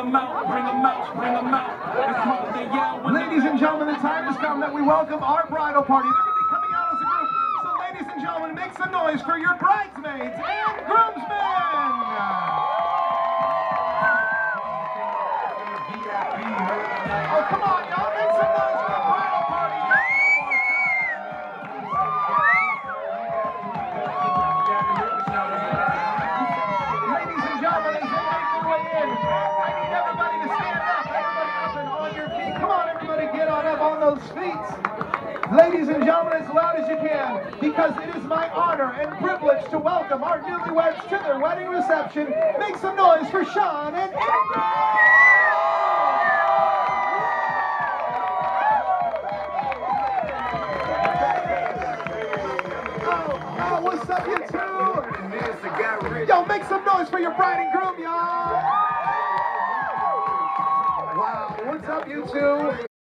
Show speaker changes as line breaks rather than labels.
them out, bring them out, bring them out. It's hard to yell when
Ladies and gentlemen, the time has come that we welcome our bridal party. They're going to be coming out as a group. So ladies and gentlemen, make some noise for your bridesmaids and groomsmen. Oh, come on, y'all. Make some noise for the bridal party. Ladies and gentlemen, as they make their way in, I need everybody to stand up. Everybody up and on your feet. Come on, everybody, get on up on those feet. Ladies and gentlemen, as loud as you can, because it is my honor and privilege to welcome our newlyweds to their wedding reception. Make some noise for Sean and Ingrid! Oh, what's up, you two? Yo, make some noise for your bride and groom, y'all! Wow, what's up, you two?